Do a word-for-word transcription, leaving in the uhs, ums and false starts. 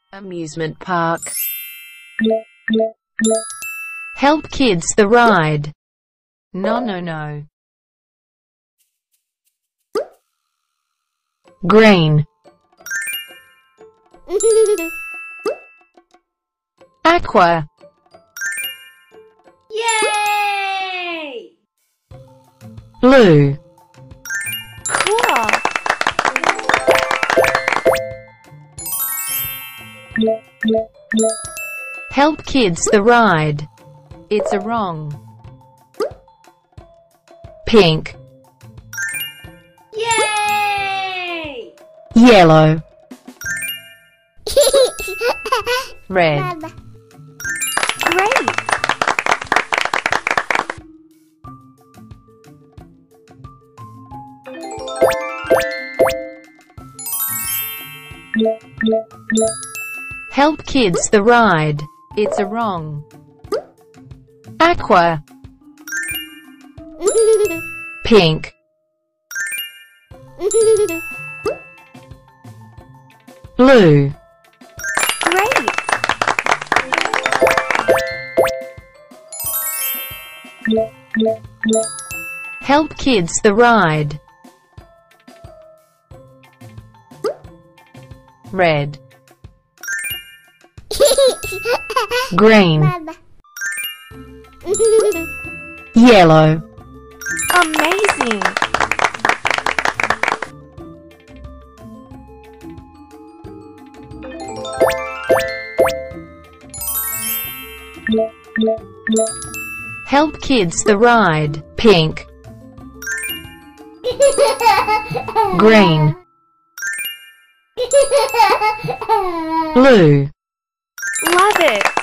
Amusement park. Help kids the ride. No, no, no. Green. Aqua. Yay! Blue. Cool! Help kids the ride. It's a wrong. Pink. Yay! Yellow. Red. Great! Help kids the ride. It's a wrong. Aqua. Pink. Blue. Great! Help kids the ride. Red. Green. Yellow. Amazing! Help kids the ride. Pink. Green. Blue. Love it!